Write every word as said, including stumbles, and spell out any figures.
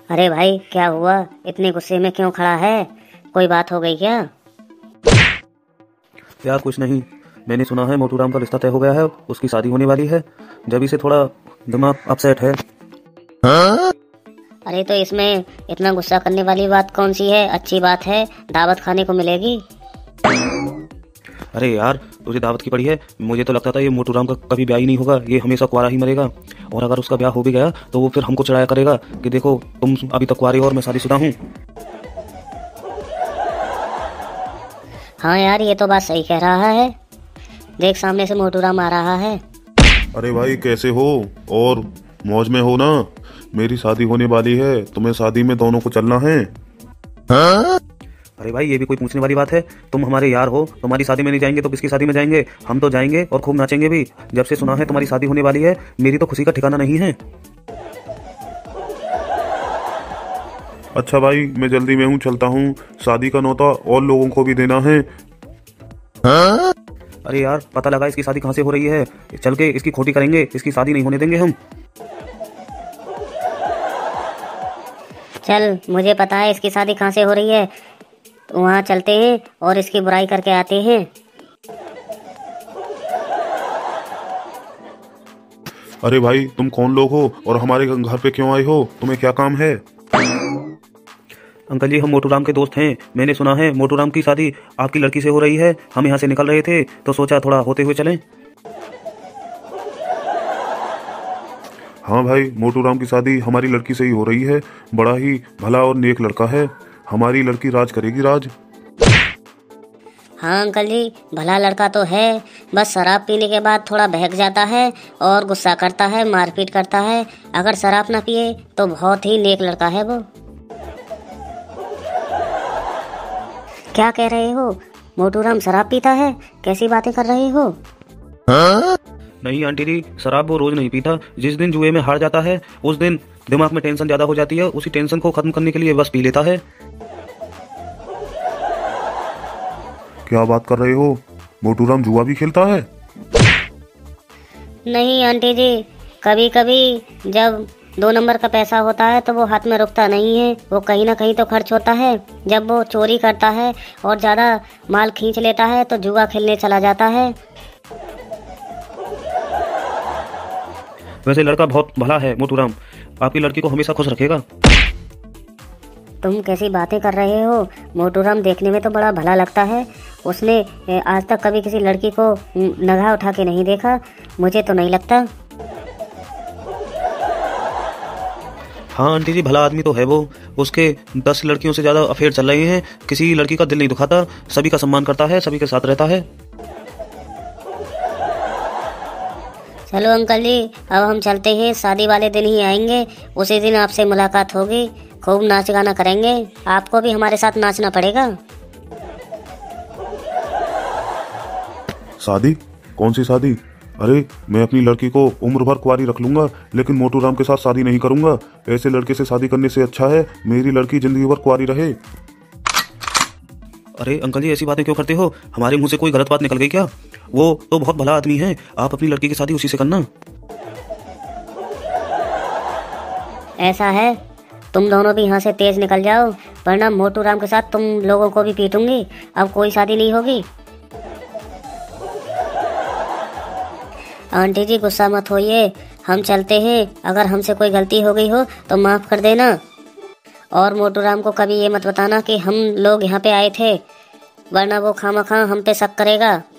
अरे भाई, क्या हुआ? इतने गुस्से में क्यों खड़ा है? कोई बात हो गई क्या? यार कुछ नहीं। मैंने सुना है मोटू राम का रिश्ता तय हो गया है, उसकी शादी होने वाली है। जब से थोड़ा दिमाग अपसेट है। अरे तो इसमें इतना गुस्सा करने वाली बात कौन सी है? अच्छी बात है, दावत खाने को मिलेगी। अरे यार, तुझे दावत की पड़ी है। मुझे तो लगता था ये मोटू राम का कभी ब्याह ही नहीं होगा, ये हमेशा कुंवारा ही मरेगा। और अगर उसका ब्याह हो भी गया तो वो फिर हमको चढ़ाया करेगा कि देखो तुम अभी तक कुंवारे हो और मैं शादीशुदा हूँ। हाँ यार, ये तो बात सही कह रहा है। देख, सामने से मोटू राम आ रहा है। अरे भाई कैसे हो? और मौज में हो ना? मेरी शादी होने वाली है, तुम्हें शादी में दोनों को चलना है। हाँ? अरे भाई, ये भी कोई पूछने वाली बात है? तुम हमारे यार हो, तुम्हारी शादी में नहीं जाएंगे तो किसकी शादी में जाएंगे? हम तो जाएंगे और खूब नाचेंगे भी। जब से सुना है तुम्हारी शादी होने वाली है, मेरी तो खुशी का ठिकाना नहीं है। अच्छा भाई, मैं जल्दी में हूँ, चलता हूँ। शादी का न्योता और लोगों को भी देना है। हाँ? अरे यार, पता लगा इसकी शादी कहाँ से हो रही है। चल के इसकी खोटी करेंगे, इसकी शादी नहीं होने देंगे हम। चल, मुझे पता है इसकी शादी कहाँ से हो रही है। तो वहाँ चलते हैं और इसकी बुराई करके आते हैं। अरे भाई, तुम कौन लोग हो और हमारे घर पे क्यों आए हो? तुम्हें क्या काम है? अंकल जी, हम मोटू राम के दोस्त हैं। मैंने सुना है मोटू राम की शादी आपकी लड़की से हो रही है। हम यहाँ से निकल रहे थे तो सोचा थोड़ा होते हुए चलें। हाँ भाई, मोटू राम की शादी हमारी लड़की से ही हो रही है। बड़ा ही भला और नेक लड़का है। हमारी लड़की राज करेगी, राज। हाँ अंकल जी, भला लड़का तो है, बस शराब पीने के बाद थोड़ा बहक जाता है और गुस्सा करता है, मारपीट करता है। अगर शराब ना पिए तो बहुत ही नेक लड़का है वो। क्या कह रहे हो? मोटू राम शराब पीता है? कैसी बातें कर रहे हो? हाँ? नहीं आंटी जी, शराब वो रोज नहीं पीता। जिस दिन जुए में हार जाता है उस दिन दिमाग में टेंशन ज्यादा हो जाती है, उसी टेंशन को खत्म करने के लिए बस पी लेता है। क्या बात कर रहे हो? मोटू राम जुआ भी खेलता है? नहीं आंटी जी, कभी कभी जब दो नंबर का पैसा होता है तो वो हाथ में रुकता नहीं है, वो कहीं ना कहीं तो खर्च होता है। जब वो चोरी करता है और ज़्यादा माल खींच लेता है तो जुआ खेलने चला जाता है। वैसे लड़का बहुत भला है मोटू राम, आपकी लड़की को हमेशा खुश रखेगा। तुम कैसी बातें कर रहे हो? मोटू राम देखने में तो बड़ा भला लगता है। उसने आज तक कभी किसी लड़की को नगाह उठा के नहीं देखा। मुझे तो नहीं लगता। हाँ आंटी जी, भला आदमी तो है वो। उसके दस लड़कियों से ज्यादा अफेयर चल रहे हैं, किसी लड़की का दिल नहीं दुखाता, सभी का सम्मान करता है, सभी के साथ रहता है। चलो अंकल जी, अब हम चलते हैं। शादी वाले दिन ही आएंगे, उसी दिन आपसे मुलाकात होगी। खूब नाच गाना करेंगे, आपको भी हमारे साथ नाचना पड़ेगा। शादी? कौन सी शादी? अरे, मैं अपनी लड़की को उम्र भर कुंवारी रख लूंगा, लेकिन मोटू राम के साथ शादी नहीं करूंगा। ऐसे लड़के से शादी करने से अच्छा है मेरी लड़की जिंदगी भर कुंवारी रहे। अरे अंकल जी, ऐसी बातें क्यों करते हो? हमारे मुंह से कोई गलत बात निकल गई क्या? वो तो बहुत भला आदमी है, आप अपनी लड़की की शादी उसी से करना। ऐसा है, तुम दोनों भी यहाँ से तेज निकल जाओ, वरना मोटू राम के साथ तुम लोगों को भी पीटूंगी। अब कोई शादी नहीं होगी। आंटी जी, गुस्सा मत होइए, हम चलते हैं। अगर हमसे कोई गलती हो गई हो तो माफ़ कर देना। और मोटू राम को कभी ये मत बताना कि हम लोग यहाँ पे आए थे, वरना वो खामखा हम पे शक करेगा।